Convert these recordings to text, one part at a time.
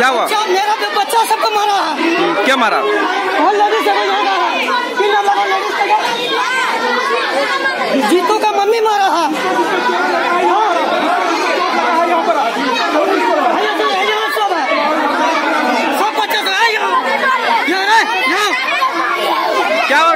हुआ? मेरा बच्चा सबको मारा है। क्या मारा? जीतू का मम्मी मारा है। सब बच्चा सब क्या हुआ?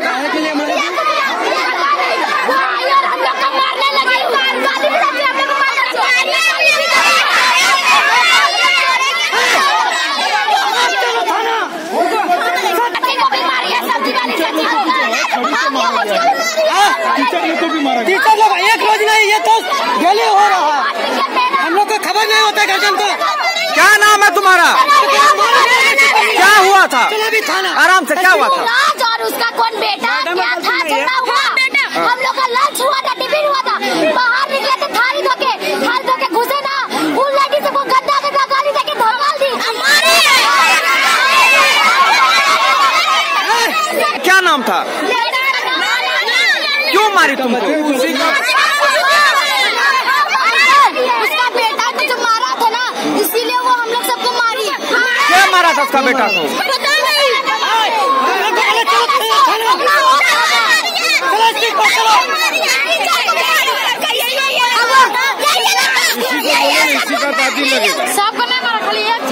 टीचर लोग एक रोज नहीं, ये तो डेली हो रहा है। हम लोग को खबर नहीं होता गार्जियन को। क्या नाम है तुम्हारा? क्या हुआ था? आराम से, क्या हुआ था? और उसका कौन बेटा क्या था? झगड़ा हुआ। हम लोग का लंच हुआ था, टिफिन हुआ था, बाहर निकले थे थाली धोके घुसे ना, उन लड़की से वो गंदा गाली देके धोकाल दी। क्या नाम था? क्यों मारी तुमको? उसका बेटा को जो मारा था ना, इसीलिए वो हम लोग सबको मारी। क्या मारा था उसका बेटा को? सबको नहीं मारा, खाली एक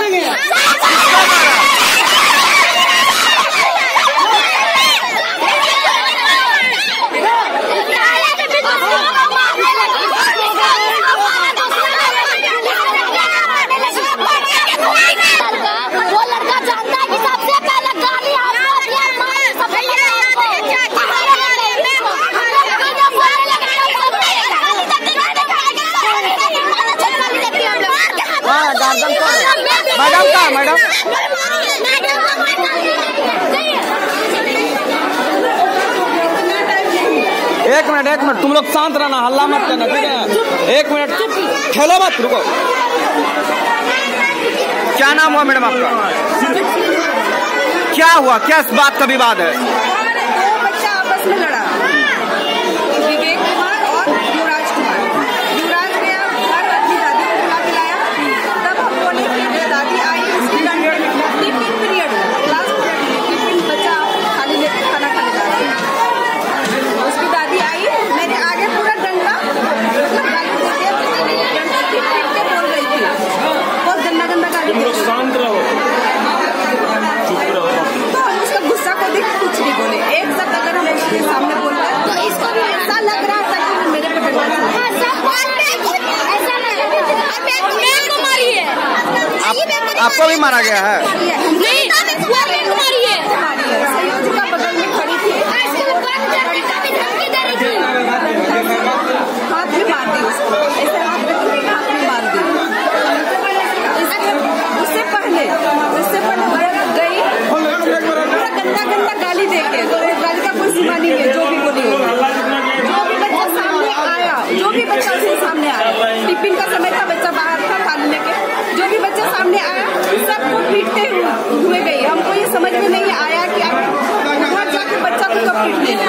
मैडम एक मिनट तुम लोग शांत रहना, हल्ला मत करना, ठीक है? एक मिनट, खेलो मत, रुको। क्या नाम हुआ मैडम आपका? क्या हुआ? क्या इस बात का विवाद है? बच्चा आपस में लड़ा, विवेक कुमार और युवराज कुमार। युवराज गया घर, अपनी दादी को बुला के लाया। तब हम बोले कि दादी आई, उसकी टिफिन पीरियड क्लास टिफिन बच्चा खाली लेके खाना खाने जा रहा है। उसकी दादी आई, मेरे आगे पूरा डंडा गाली देके बोल रही थी, बहुत गंदा गाली दे रही। शांत रहो, तो हम उसका गुस्सा को देख कुछ नहीं बोले। एक शब्द अगर हम उसके सामने बोलते तो इसको भी ऐसा लग रहा था कि मेरे पे डंडा आपको भी मारा गया है? नहीं, संयोजिका बगल में खड़ी थी, हाथ में मार दी उसको, ऐसे हाथ में मार दी। उससे पहले गई पूरा गंदा गाली देके, तो गाली का कोई सीमा नहीं है, जो भी बोली होगी। जो भी बच्चा उसके सामने आया, टिफिन का समय था, बच्चा बाहर था खाने लेके, जो भी बच्चा सामने आया सबको पीटते हुए गई। हमको ये समझ में नहीं आया कि आप घर जाके बच्चा को कब पीटते हैं।